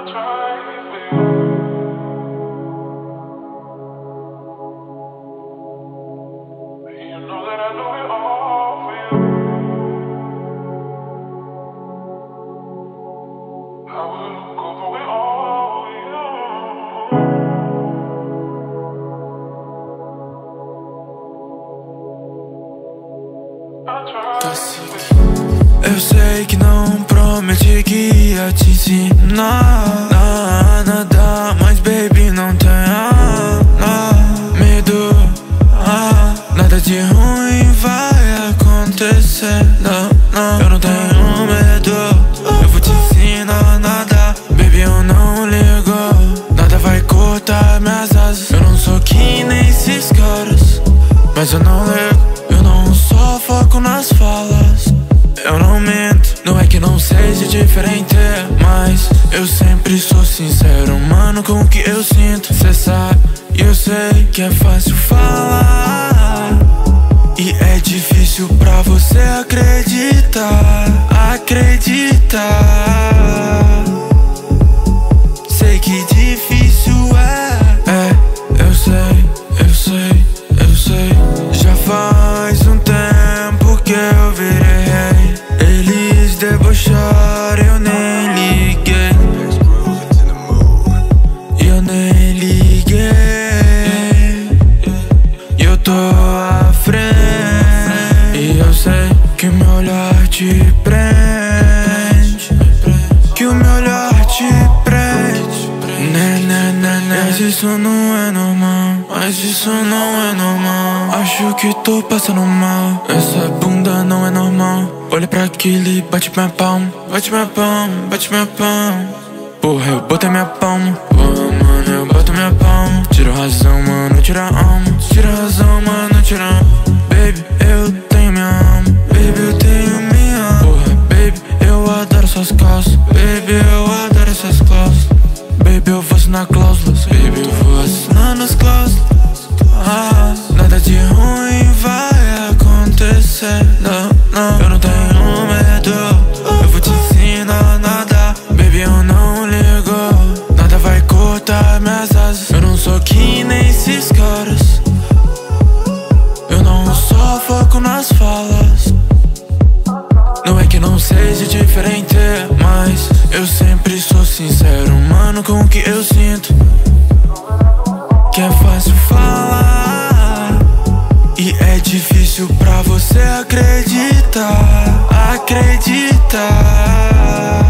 Eu sei que não prometi que ia te ensinar nada, mas baby não tenha medo, nada de ruim vai acontecer, não, eu não tenho medo. Eu vou te ensinar nada, baby, eu não ligo, nada vai cortar minhas asas. Eu não sou que nem esses caras, mas eu não ligo. Eu não só foco nas falas, eu não minto. Não é que não seja diferente, mas eu sempre sou sincero, mano, com o que eu sinto. Cê sabe, e eu sei que é fácil falar e é difícil pra você acreditar. Sei que difícil eu sei. Já faz um tempo que eu virei rei. Eles debocharam, eu nem liguei. E eu tô à frente. E eu sei que o meu olhar te prende, que o meu olhar te prende. Mas isso não é normal, acho que tô passando mal. Essa bunda não é normal. Olha pra aquilo e bate minha palma. Bate minha palma. Porra, eu botei minha palma. Porra, mano, eu boto minha palma. Tira razão, mano, tira a alma. Tira razão, mano, tira a alma. Baby, eu tenho minha alma. Baby, eu tenho minha alma. Porra, baby, eu adoro suas calças. Baby, eu adoro essas cláusulas. Baby, eu vou assinar cláusulas. Baby, eu vou assinando as cláusulas. Nada de ruim vai acontecer, não, eu não tenho medo. Eu vou te ensinar nada, baby, eu não ligo, nada vai cortar minhas asas. Eu não sou que nem esses caras, eu não só foco nas falas. Não é que não seja diferente, mas eu sempre sou sincero, mano, com o que eu sinto. Que é fácil falar e é difícil pra você acreditar.